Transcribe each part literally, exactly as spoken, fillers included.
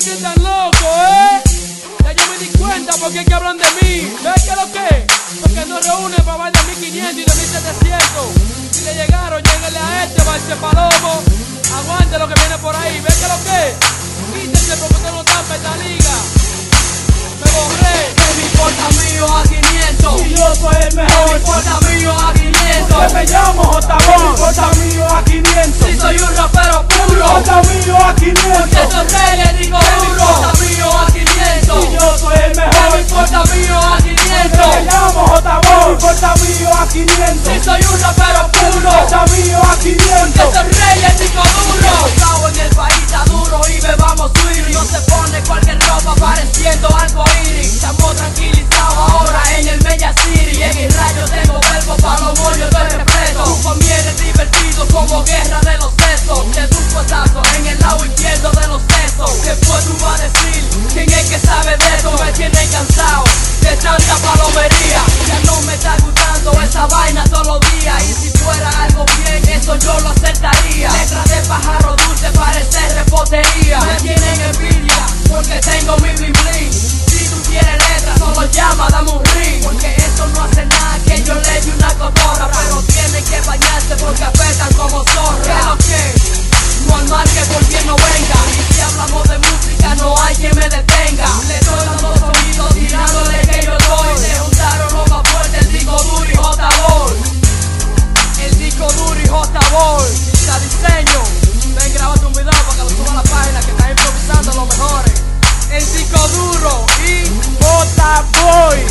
que tan loco, eh. Ya yo me di cuenta porque es que hablan de mí. ¿Ves qué lo que? Porque nos reúnen para bailar mil quinientos y dos mil setecientos. Si le llegaron, lléguenle a este, Balche Palomo. Aguante lo que viene por ahí. ¿Ves qué lo que? Quítense porque usted no está en esta liga. Me borré. Que me importa mío a quinientos. Y yo soy el Que me mejor. importa mío a quinientos. Que me llamo J B. Me importa mío a quinientos. Si soy un rapero puro. J mío a quinientos. Que soy rey, le digo Que me duro. importa mío a quinientos. Y yo soy el Que me mejor. importa mío a Que me quinientos. llamo J B. Me importa mío a quinientos. Si soy un rapero puro. J mío a Que quinientos. soy rey, le digo duro. Estamos en el país está duro y bebamos swiri. No se pone cualquier ropa pareciendo algo iris. Estamos tranquilizados ahora en el Mella City. En el rayo tengo verbo para los bollos de respeto. Tu conviene divertido como guerra de los sesos. Te doy un puestazo en el lado izquierdo de los sesos. Después tú vas a decir quién es que sabe de esto. Me tiene cansado de tanta palomería. Ya no me está gustando esa vaina todos los días. Y si fuera algo bien, eso yo lo aceptaría. Letra de pájaro dulce parece repostería. Me tienen envidia porque tengo mi bling bling. Si tú quieres letra, solo llama, dame un ring. Porque esto no hace nada que yo le dé una cotorra. Pero tienen que bañarse porque apretan como zorra. ¿Qué lo que? No al mal que por bien no venga. Y si hablamos de música no hay quien me detenga. Le doy los dos sonidos tirándole que yo doy. Se juntaron los más fuertes, el disco duro y J-Ball. El disco duro y J-Ball. Quinta Diseño. Ven, grábate un video para que lo suba a la página que están improvisando los mejores. El disco duro y J-Boy.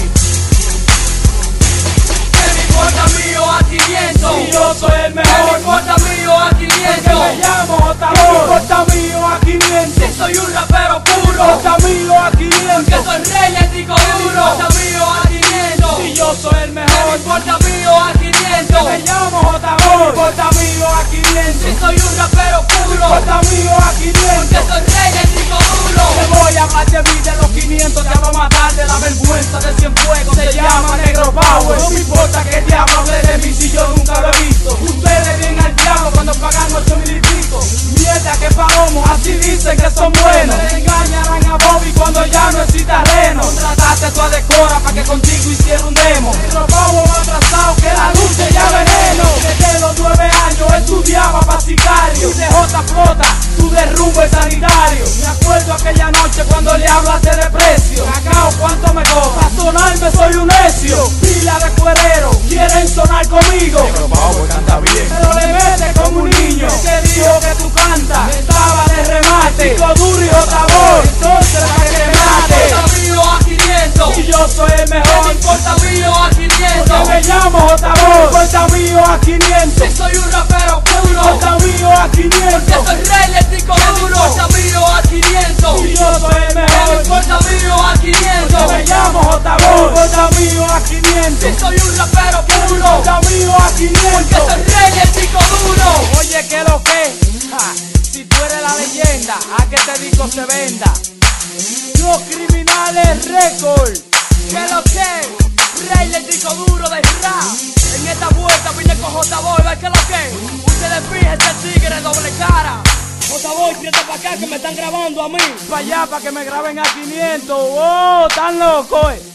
que me importa mío a quinientos. Y yo soy el Que me mejor. importa mío a Que me quinientos. llamo J B. Me importa mío a quinientos. Si soy un rapero puro. J mío a Que quinientos. soy rey, el disco duro. Que me importa mío a quinientos. Y yo soy el Que me mejor. importa mío a quinientos. Me llamo J B. Me importa mío a Si quinientos. soy un rapero Me puro. importa mío a Que quinientos. soy rey, el disco duro. Te voy a hablar de mí, de los quinientos. Te hablo a matar de la vergüenza de Cienfuegos. Se llama Negro Power. No me importa que el diablo hable de mí si yo nunca lo he visto. Ustedes vienen al diablo cuando pagan ocho mil y pico. Mierda que palomo, así dicen que son buenos. Me engañarán a Bobby cuando ya no exista reno. Contrataste tú a Decora para que contigo hiciera un demo. Negro Power más atrasado que la lucha ya veneno. Desde los nueve años estudiaba para sicario. Y de J Flota, tu derrumbe sanitario. Me acuerdo aquella noche cuando le hablaste de precio. Cacao, ¿cuánto me cobra? Para sonarme soy un necio. Pila de cuerero, quieren sonar conmigo. Negro Power canta bien. Pero le metes como un niño. Que dijo que tú cantas, estaba de remate. Disco duro y J-Boy, entonces para que te Que me mate. importa mío a quinientos. Y yo soy el Que me mejor. importa mío a quinientos. Que me llamo J-Boy, cuenta mío a quinientos. Si soy un rapero puro. Cuenta mío a Que quinientos. soy rey, el disco duro. Que me importa mío a quinientos. Y yo soy el Que me mejor. importa mío a Que quinientos. me llamo J-Boy, cuenta mío a Si quinientos. soy un rapero puro. Cuenta mío a Que quinientos. soy rey, el disco duro. Oye, ¿qué lo que? Ja, si tú eres la leyenda, a que este disco se venda. Los Criminales Record. Que lo que, rey del disco duro de rap. En esta vuelta vine con J-Boy, ¿ves que lo que? Ustedes fíjense, tigre doble cara. J-Boy, siete para acá que me están grabando a mí. Para allá, para que me graben a quinientos. Oh, tan loco, eh.